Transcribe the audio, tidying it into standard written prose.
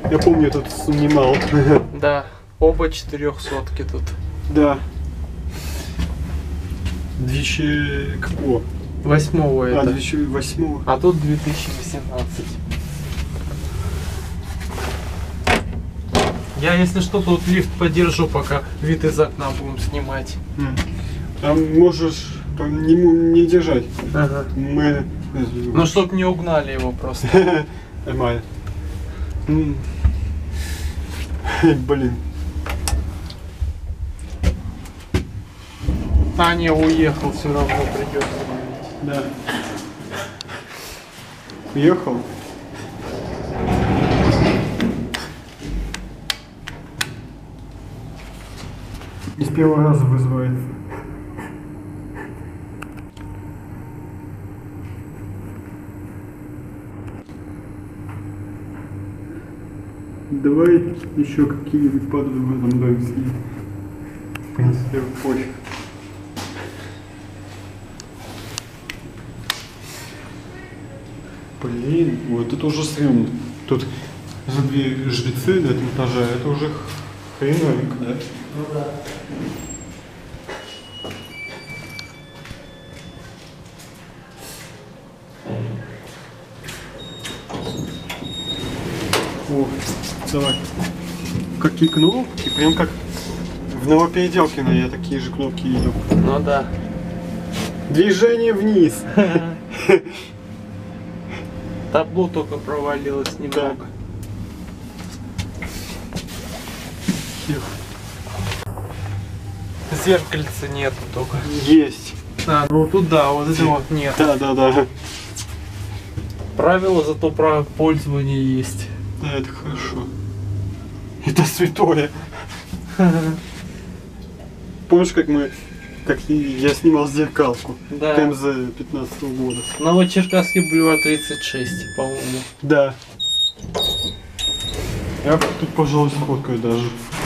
Я помню, тут снимал. Да, оба 400 тут. Да. 2000 какого? 8-го это. 2008. А тут 2018. Я, если что, тут лифт подержу, пока вид из окна будем снимать. А можешь по нему не держать. Ага. Мы... Ну, чтоб не угнали его просто. Нормально. Блин. А, не, уехал, все равно придется. Да. Уехал? Не с первого раза вызывает. Давай еще какие-нибудь подруги в этом доме съедем. В принципе, пофиг. Блин, вот это уже стрёмно. Тут за две жрецы на этом этаже, это уже хреновенько, да? Ну да. О, давай. Какие кнопки? Прям как в Новопеределкино я такие же кнопки видел. Ну да. Движение вниз. Табло только провалилось немного. Зеркальца нету только. Есть. А, ну тут да, вот этого нет. Да. Правила, зато право пользования есть. Да, это хорошо. Это святое. Помнишь, как я снимал зеркалку? Да. ТМЗ 15-го года. Новочеркасский бульвар 36, по-моему. Да. Я тут, пожалуй, сфоткаю даже.